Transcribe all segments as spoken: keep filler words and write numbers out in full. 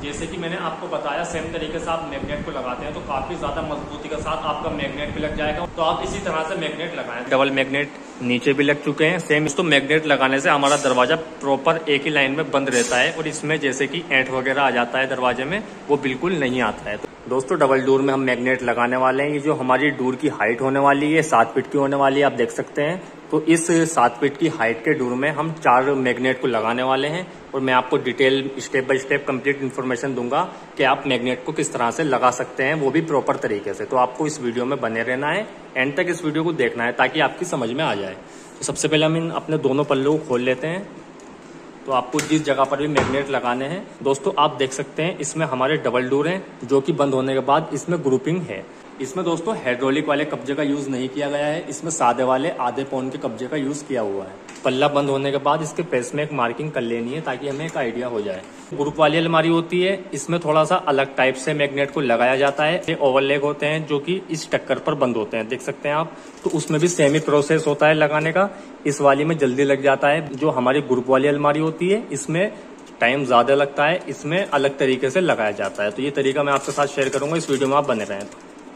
जैसे कि मैंने आपको बताया सेम तरीके से आप मैग्नेट को लगाते हैं तो काफी ज्यादा मजबूती के साथ आपका मैग्नेट भी लग जाएगा। तो आप इसी तरह से मैग्नेट लगाएं। डबल मैग्नेट नीचे भी लग चुके हैं सेम। तो मैग्नेट लगाने से हमारा दरवाजा प्रॉपर एक ही लाइन में बंद रहता है और इसमें जैसे कि ऐंठ वगैरह आ जाता है दरवाजे में, वो बिल्कुल नहीं आता है। तो दोस्तों डबल डोर में हम मैग्नेट लगाने वाले हैं। ये जो हमारी डोर की हाइट होने वाली है सात फीट की होने वाली है, आप देख सकते हैं। तो इस सात फीट की हाइट के डोर में हम चार मैग्नेट को लगाने वाले हैं और मैं आपको detail step by step complete information दूंगा कि आप मैग्नेट को किस तरह से लगा सकते हैं, वो भी प्रॉपर तरीके से। तो आपको इस वीडियो में बने रहना है, एंड तक इस वीडियो को देखना है ताकि आपकी समझ में आ जाए। तो सबसे पहले हम इन अपने दोनों पल्लों को खोल लेते हैं। तो आपको जिस जगह पर भी मैग्नेट लगाने हैं दोस्तों आप देख सकते हैं इसमें हमारे डबल डोर हैं जो कि बंद होने के बाद इसमें ग्रुपिंग है। इसमें दोस्तों हाइड्रोलिक वाले कब्जे का यूज नहीं किया गया है, इसमें सादे वाले आधे पौन के कब्जे का यूज किया हुआ है। पल्ला बंद होने के बाद इसके फेस में एक मार्किंग कर लेनी है ताकि हमें एक आइडिया हो जाए। ग्रुप वाली अलमारी होती है, इसमें थोड़ा सा अलग टाइप से मैग्नेट को लगाया जाता है। ये ओवरलेग होते हैं जो कि इस टक्कर पर बंद होते हैं, देख सकते हैं आप। तो उसमें भी सेम ही प्रोसेस होता है लगाने का। इस वाली में जल्दी लग जाता है। जो हमारी ग्रुप वाली अलमारी होती है इसमें टाइम ज्यादा लगता है, इसमें अलग तरीके से लगाया जाता है। तो ये तरीका मैं आपके साथ शेयर करूंगा, इस वीडियो में आप बने रहें।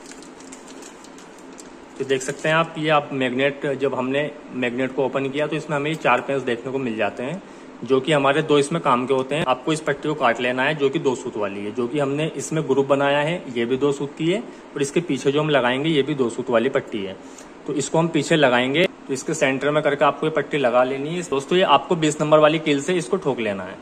तो देख सकते हैं आप, ये आप मैग्नेट जब हमने मैग्नेट को ओपन किया तो इसमें हमें चार पेंच देखने को मिल जाते हैं जो कि हमारे दो इसमें काम के होते हैं। आपको इस पट्टी को काट लेना है जो कि दो सूत वाली है, जो कि हमने इसमें ग्रुप बनाया है ये भी दो सूत की है और इसके पीछे जो हम लगाएंगे ये भी दो सूत वाली पट्टी है। तो इसको हम पीछे लगाएंगे तो इसके सेंटर में करके आपको ये पट्टी लगा लेनी है। दोस्तों ये आपको बीस नंबर वाली कील से इसको ठोक लेना है।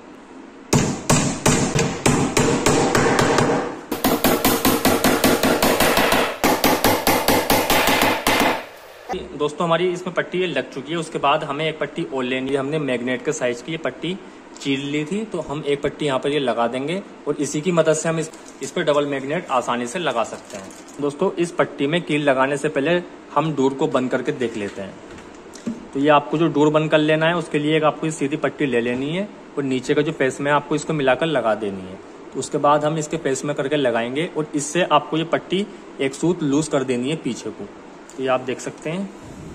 दोस्तों हमारी इसमें पट्टी ये लग चुकी है। उसके बाद हमें एक पट्टी और लेनी है। हमने मैग्नेट के साइज की ये पट्टी चीर ली थी तो हम एक पट्टी यहाँ पर ये लगा देंगे और इसी की मदद से हम इस, इस पर डबल मैग्नेट आसानी से लगा सकते हैं। दोस्तों इस पट्टी में कील लगाने से पहले हम डोर को बंद करके देख लेते हैं। तो ये आपको जो डोर बंद कर लेना है उसके लिए एक आपको सीधी पट्टी ले लेनी है और नीचे का जो फेस में आपको इसको मिलाकर लगा देनी है। तो उसके बाद हम इसके फेस में करके लगाएंगे और इससे आपको ये पट्टी एक सूत लूज कर देनी है पीछे को। तो ये आप देख सकते हैं।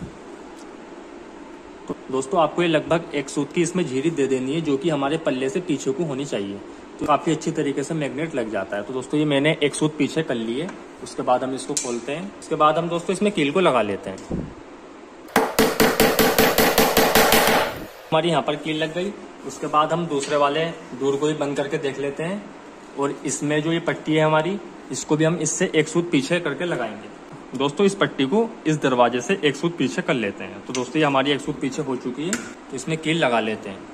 तो दोस्तों आपको ये लगभग एक सूत की इसमें झिरी दे देनी है जो कि हमारे पल्ले से पीछे को होनी चाहिए। तो काफी अच्छी तरीके से मैग्नेट लग जाता है। तो दोस्तों ये मैंने एक सूत पीछे कर ली है। उसके बाद हम इसको खोलते हैं। उसके बाद हम दोस्तों इसमें कील को लगा लेते हैं। हमारी यहाँ पर कील लग गई। उसके बाद हम दूसरे वाले डोर को भी बंद करके देख लेते हैं और इसमें जो ये पट्टी है हमारी इसको भी हम इससे एक सूत पीछे करके लगाएंगे। दोस्तों इस पट्टी को इस दरवाजे से एक सूत पीछे कर लेते हैं। तो दोस्तों ये हमारी एक सूत पीछे हो चुकी है तो इसमें कील लगा लेते हैं।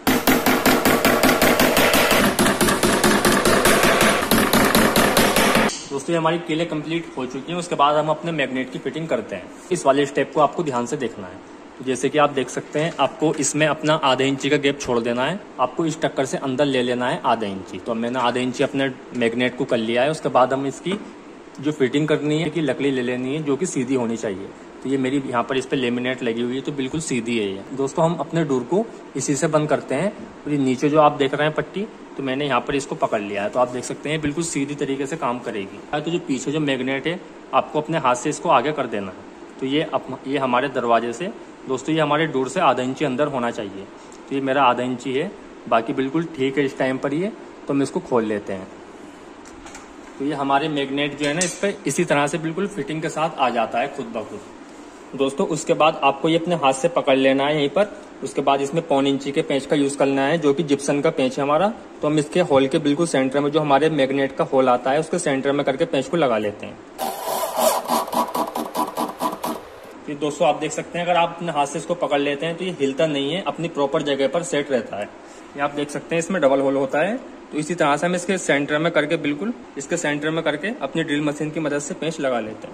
दोस्तों ये हमारी कीलें कंप्लीट हो चुकी हैं। उसके बाद हम अपने मैग्नेट की फिटिंग करते हैं। इस वाले स्टेप को आपको ध्यान से देखना है। तो जैसे कि आप देख सकते हैं आपको इसमें अपना आधे इंची का गैप छोड़ देना है। आपको इस टक्कर से अंदर ले लेना है आधे इंची। तो मैंने आधे इंची अपने मैग्नेट को कर लिया है। उसके बाद हम इसकी जो फिटिंग करनी है कि लकड़ी ले लेनी है जो कि सीधी होनी चाहिए। तो ये मेरी यहाँ पर इस पे लेमिनेट लगी हुई है तो बिल्कुल सीधी है ये। दोस्तों हम अपने डोर को इसी से बंद करते हैं। और ये नीचे जो आप देख रहे हैं पट्टी, तो मैंने यहाँ पर इसको पकड़ लिया है। तो आप देख सकते हैं बिल्कुल सीधी तरीके से काम करेगी। तो जो पीछे जो मैग्नेट है आपको अपने हाथ से इसको आगे कर देना है। तो ये अप, ये हमारे दरवाजे से दोस्तों ये हमारे डोर से आधा इंची अंदर होना चाहिए। तो ये मेरा आधा इंची है, बाकी बिल्कुल ठीक है इस टाइम पर ये। तो हम इसको खोल लेते हैं। तो ये हमारे मैग्नेट जो है ना इस पर इसी तरह से बिल्कुल फिटिंग के साथ आ जाता है खुद ब खुद। दोस्तों उसके बाद आपको ये अपने हाथ से पकड़ लेना है यहीं पर। उसके बाद इसमें पौन इंची के पेंच का यूज करना है जो कि जिप्सन का पेंच है हमारा। तो हम इसके होल के बिल्कुल सेंटर में जो हमारे मैग्नेट का होल आता है उसके सेंटर में करके पेंच को लगा लेते हैं। तो दोस्तों आप देख सकते हैं अगर आप अपने हाथ से इसको पकड़ लेते हैं तो ये हिलता नहीं है, अपनी प्रॉपर जगह पर सेट रहता है। ये आप देख सकते हैं इसमें डबल होल होता है। तो इसी तरह से हम इसके सेंटर में करके बिल्कुल इसके सेंटर में करके अपनी ड्रिल मशीन की मदद से पेंच लगा लेते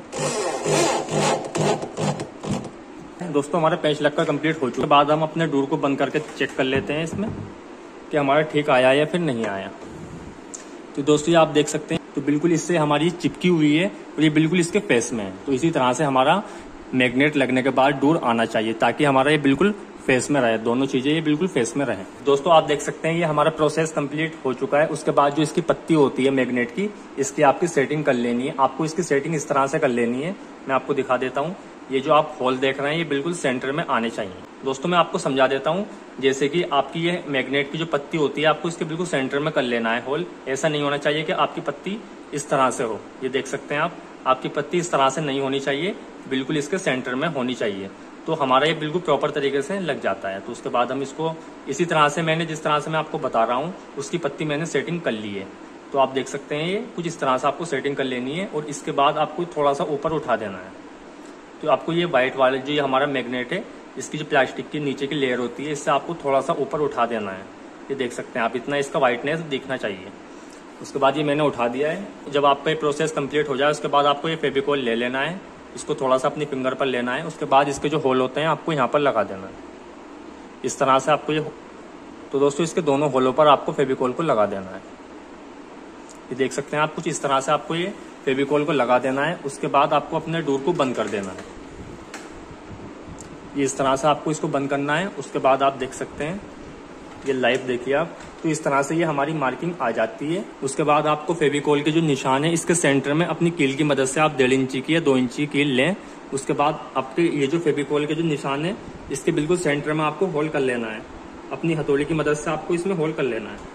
हैं। दोस्तों हमारा पेंच लगकर कंप्लीट हो चुका है। बाद हम अपने डोर को बंद करके चेक कर लेते हैं इसमें कि हमारा ठीक आया या फिर नहीं आया। तो दोस्तों ये आप देख सकते हैं तो बिल्कुल इससे हमारी चिपकी हुई है और ये बिल्कुल इसके फेस में है। तो इसी तरह से हमारा मैग्नेट लगने के बाद डोर आना चाहिए ताकि हमारा ये बिल्कुल फेस में रहे, दोनों चीजें ये बिल्कुल फेस में रहे। दोस्तों आप देख सकते हैं ये हमारा प्रोसेस कंप्लीट हो चुका है। उसके बाद जो इसकी पत्ती होती है मैग्नेट की, इसकी आपकी सेटिंग कर लेनी है। आपको इसकी सेटिंग इस तरह से कर लेनी है, मैं आपको दिखा देता हूँ। ये जो आप होल देख रहे हैं ये बिल्कुल सेंटर में आने चाहिए। दोस्तों मैं आपको समझा देता हूँ। जैसे कि आपकी ये मैग्नेट की जो पत्ती होती है, आपको इसके बिल्कुल सेंटर में कर लेना है होल। ऐसा नहीं होना चाहिए कि आपकी पत्ती इस तरह से हो। ये देख सकते हैं आप, आपकी पत्ती इस तरह से नहीं होनी चाहिए, बिल्कुल इसके सेंटर में होनी चाहिए। तो हमारा ये बिल्कुल प्रॉपर तरीके से लग जाता है। तो उसके बाद हम इसको इसी तरह से, मैंने जिस तरह से मैं आपको बता रहा हूँ उसकी पत्ती मैंने सेटिंग कर ली है। तो आप देख सकते हैं ये कुछ इस तरह से आपको सेटिंग कर लेनी है और इसके बाद आपको थोड़ा सा ऊपर उठा देना है। तो आपको ये व्हाइट वाले जो ये हमारा मैग्नेट है, इसकी जो प्लास्टिक की नीचे की लेयर होती है, इससे आपको थोड़ा सा ऊपर उठा देना है। ये देख सकते हैं आप, इतना इसका व्हाइटनेस दिखना चाहिए। उसके बाद ये मैंने उठा दिया है। जब आपका ये प्रोसेस कंप्लीट हो जाए उसके बाद आपको ये फेविकोल ले लेना है, इसको थोड़ा सा अपनी फिंगर पर लेना है। उसके बाद इसके जो होल होते हैं आपको यहाँ पर लगा देना है, इस तरह से आपको ये। तो दोस्तों इसके दोनों होलों पर आपको फेविकोल को लगा देना है। ये देख सकते हैं आप, कुछ इस तरह से आपको ये फेविकोल को लगा देना है। उसके बाद आपको अपने डोर को बंद कर देना है। ये इस तरह से आपको इसको बंद करना है। उसके बाद आप देख सकते हैं, ये लाइव देखिए आप, तो इस तरह से ये हमारी मार्किंग आ जाती है। उसके बाद आपको फेविकोल के जो निशान है इसके सेंटर में अपनी कील की मदद से आप डेढ़ इंची की या दो इंची कील लें। उसके बाद आपके ये जो फेविकोल के जो निशान है इसके बिल्कुल सेंटर में आपको होल कर लेना है। अपनी हथौड़ी की मदद से आपको इसमें होल कर लेना है।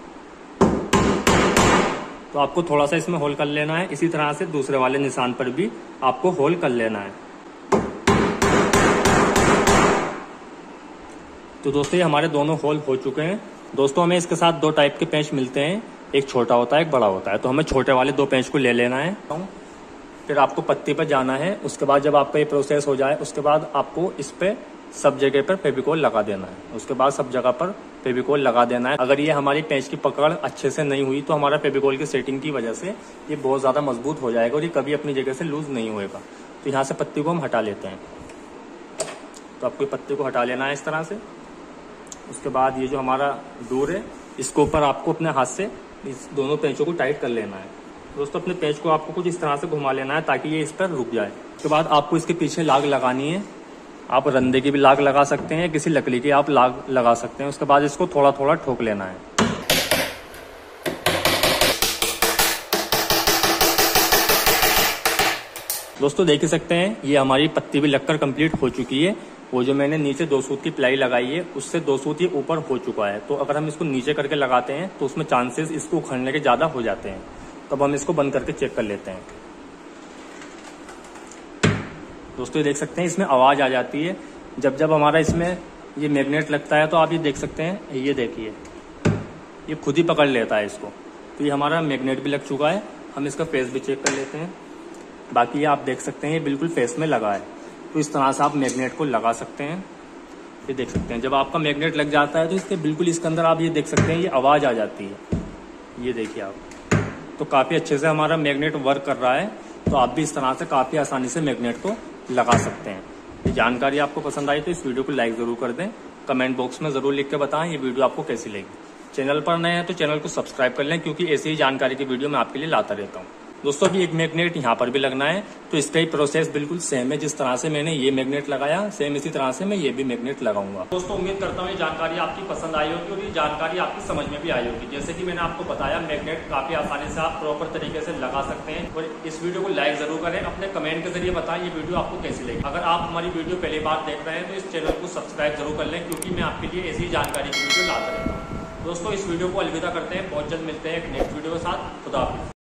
तो आपको थोड़ा सा इसमें होल कर लेना है। इसी तरह से दूसरे वाले निशान पर भी आपको होल कर लेना है। तो दोस्तों ये हमारे दोनों होल हो चुके हैं। दोस्तों हमें इसके साथ दो टाइप के पेंच मिलते हैं, एक छोटा होता है एक बड़ा होता है। तो हमें छोटे वाले दो पेंच को ले लेना है। फिर आपको पत्ती पर जाना है। उसके बाद जब आपका ये प्रोसेस हो जाए उसके बाद आपको इस पे सब जगह पर फेविकोल लगा देना है। उसके बाद सब जगह पर फेविकोल लगा देना है। अगर ये हमारी पेंच की पकड़ अच्छे से नहीं हुई तो हमारा फेविकोल की सेटिंग की वजह से ये बहुत ज़्यादा मजबूत हो जाएगा और ये कभी अपनी जगह से लूज नहीं होएगा। तो यहाँ से पत्ती को हम हटा लेते हैं। तो आपको पत्ती को हटा लेना है इस तरह से। उसके बाद ये जो हमारा डोर है इसके ऊपर आपको अपने हाथ से इस दोनों पेंचों को टाइट कर लेना है। दोस्तों अपने पेंच को आपको कुछ इस तरह से घुमा लेना है ताकि ये इस पर रुक जाए। उसके बाद आपको इसके पीछे लाग लगानी है। आप रंदे की भी लाग लगा सकते हैं, किसी लकड़ी की आप लाग लगा सकते हैं। उसके बाद इसको थोड़ा थोड़ा ठोक लेना है। दोस्तों देख ही सकते हैं ये हमारी पत्ती भी लगकर कंप्लीट हो चुकी है। वो जो मैंने नीचे दो सूत की प्लाई लगाई है उससे दो सूत ये ऊपर हो चुका है। तो अगर हम इसको नीचे करके लगाते हैं तो उसमें चांसेस इसको उखड़ने के ज्यादा हो जाते हैं। तब हम इसको बंद करके चेक कर लेते हैं। दोस्तों ये देख सकते हैं इसमें आवाज आ जाती है जब जब हमारा इसमें ये मैग्नेट लगता है। तो आप ये देख सकते हैं, ये देखिए ये खुद ही पकड़ लेता है इसको। तो ये हमारा मैग्नेट भी लग चुका है। हम इसका फेस भी चेक कर लेते हैं। बाकी ये आप देख सकते हैं ये बिल्कुल फेस में लगा है। तो इस तरह से आप मैग्नेट को लगा सकते हैं। ये देख सकते हैं जब आपका मैग्नेट लग जाता है तो इसके बिल्कुल इसके अंदर आप ये देख सकते हैं ये आवाज आ जाती है। ये देखिए आप, तो काफी अच्छे से हमारा मैग्नेट वर्क कर रहा है। तो आप भी इस तरह से काफी आसानी से मैग्नेट को लगा सकते हैं। ये जानकारी आपको पसंद आई तो इस वीडियो को लाइक जरूर कर दें। कमेंट बॉक्स में जरूर लिख के बताएं ये वीडियो आपको कैसी लगी। चैनल पर नए हैं तो चैनल को सब्सक्राइब कर लें क्योंकि ऐसी ही जानकारी की वीडियो मैं आपके लिए लाता रहता हूँ। दोस्तों अभी एक मैग्नेट यहाँ पर भी लगना है। तो इसका ही प्रोसेस बिल्कुल सेम है। जिस तरह से मैंने ये मैग्नेट लगाया सेम इसी तरह से मैं ये भी मैग्नेट लगाऊंगा। दोस्तों उम्मीद करता हूँ ये जानकारी आपकी पसंद आई होगी और ये जानकारी आपकी समझ में भी आई होगी। जैसे कि मैंने आपको बताया मैग्नेट काफी आसानी से आप प्रॉपर तरीके से लगा सकते हैं। और इस वीडियो को लाइक जरूर करें। अपने कमेंट के जरिए बताएं ये वीडियो आपको कैसी लगी। अगर आप हमारी वीडियो पहली बार देख रहे हैं तो इस चैनल को सब्सक्राइब जरूर कर लें क्योंकि मैं आपके लिए ऐसी जानकारी की वीडियो लाता रहता हूँ। दोस्तों इस वीडियो को अलविदा करते हैं। बहुत जल्द मिलते हैं एक नेक्स्ट वीडियो के साथ। खुदा हाफिज़।